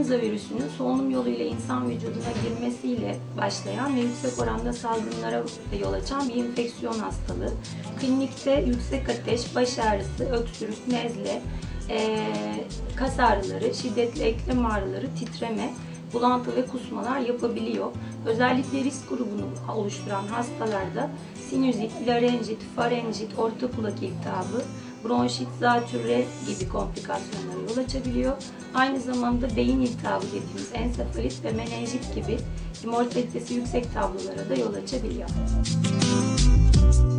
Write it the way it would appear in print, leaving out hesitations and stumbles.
influenza virüsünün solunum yoluyla insan vücuduna girmesiyle başlayan ve yüksek oranda salgınlara yol açan bir enfeksiyon hastalığı. Klinikte yüksek ateş, baş ağrısı, öksürük, nezle, kas ağrıları, şiddetli eklem ağrıları, titreme, bulantı ve kusmalar yapabiliyor. Özellikle risk grubunu oluşturan hastalarda sinüzit, larenjit, farenjit, orta kulak iltihabı, bronşit, zatürre gibi komplikasyonlara yol açabiliyor. Aynı zamanda beyin iltihabı dediğimiz ensefalit ve menenjit gibi mortalitesi yüksek tablolara da yol açabiliyor.